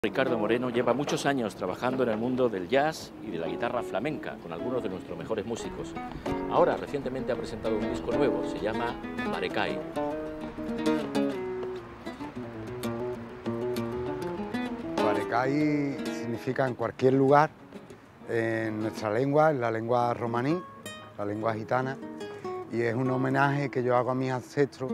Ricardo Moreno lleva muchos años trabajando en el mundo del jazz y de la guitarra flamenca con algunos de nuestros mejores músicos. Ahora, recientemente ha presentado un disco nuevo, se llama Marecay. Marecay significa en cualquier lugar, en nuestra lengua, en la lengua romaní, la lengua gitana, y es un homenaje que yo hago a mis ancestros.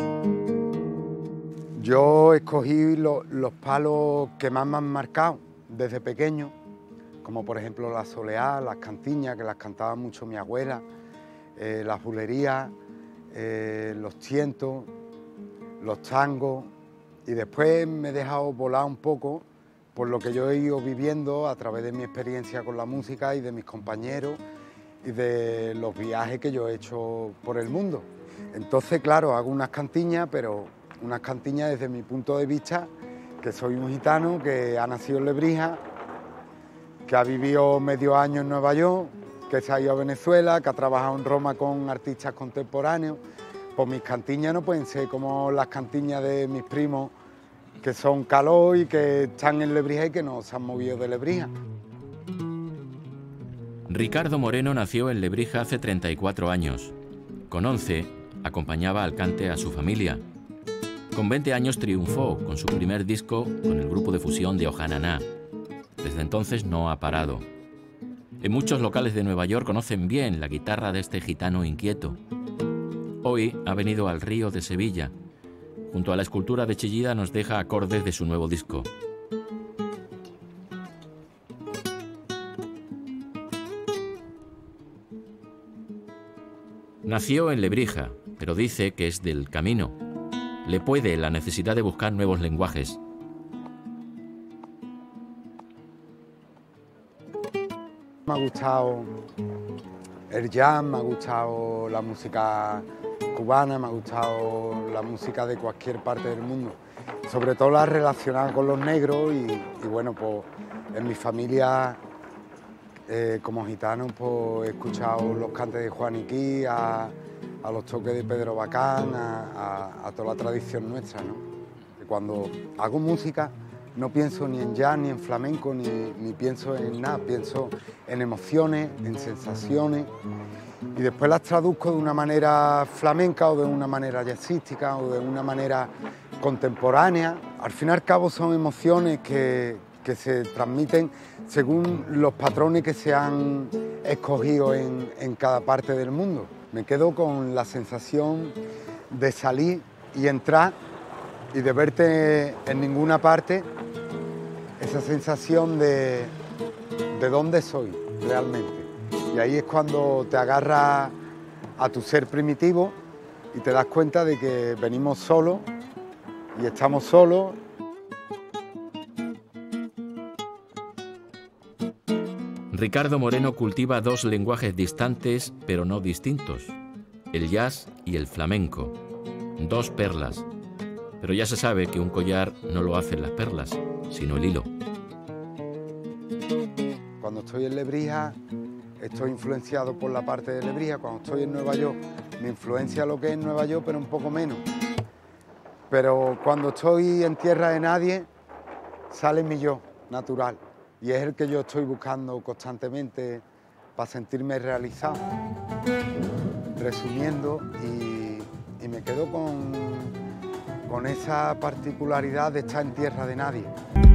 Yo escogí los palos que más me han marcado desde pequeño, como por ejemplo la soleá, las cantiñas, que las cantaba mucho mi abuela, las bulerías, los tientos, los tangos, y después me he dejado volar un poco por lo que yo he ido viviendo a través de mi experiencia con la música y de mis compañeros y de los viajes que yo he hecho por el mundo. Entonces, claro, hago unas cantiñas, pero unas cantiñas desde mi punto de vista, que soy un gitano que ha nacido en Lebrija, que ha vivido medio año en Nueva York, que se ha ido a Venezuela, que ha trabajado en Roma con artistas contemporáneos. Pues mis cantiñas no pueden ser como las cantiñas de mis primos, que son caló y que están en Lebrija y que no se han movido de Lebrija. Ricardo Moreno nació en Lebrija hace 34 años. Con 11 acompañaba al cante a su familia. Con 20 años triunfó con su primer disco con el grupo de fusión de Ojananá. Desde entonces no ha parado. En muchos locales de Nueva York conocen bien la guitarra de este gitano inquieto. Hoy ha venido al Río de Sevilla. Junto a la escultura de Chillida nos deja acordes de su nuevo disco. Nació en Lebrija, pero dice que es del camino. Le puede la necesidad de buscar nuevos lenguajes. Me ha gustado el jazz, me ha gustado la música cubana, me ha gustado la música de cualquier parte del mundo, sobre todo la relacionada con los negros y bueno, pues en mi familia como gitano pues he escuchado los cantes de Juaniquí, a los toques de Pedro Bacán, a toda la tradición nuestra, ¿no? Y cuando hago música no pienso ni en jazz, ni en flamenco, ni pienso en nada, pienso en emociones, en sensaciones, y después las traduzco de una manera flamenca o de una manera jazzística o de una manera contemporánea. Al fin y al cabo son emociones que se transmiten según los patrones que se han escogido en cada parte del mundo. Me quedo con la sensación de salir y entrar y de verte en ninguna parte, esa sensación de dónde soy realmente. Y ahí es cuando te agarras a tu ser primitivo y te das cuenta de que venimos solos y estamos solos. Ricardo Moreno cultiva dos lenguajes distantes, pero no distintos, el jazz y el flamenco, dos perlas. Pero ya se sabe que un collar no lo hacen las perlas, sino el hilo. Cuando estoy en Lebrija, estoy influenciado por la parte de Lebrija. Cuando estoy en Nueva York, me influencia lo que es Nueva York, pero un poco menos. Pero cuando estoy en tierra de nadie, sale mi yo natural. Y es el que yo estoy buscando constantemente para sentirme realizado. Resumiendo, y me quedo con esa particularidad de estar en tierra de nadie.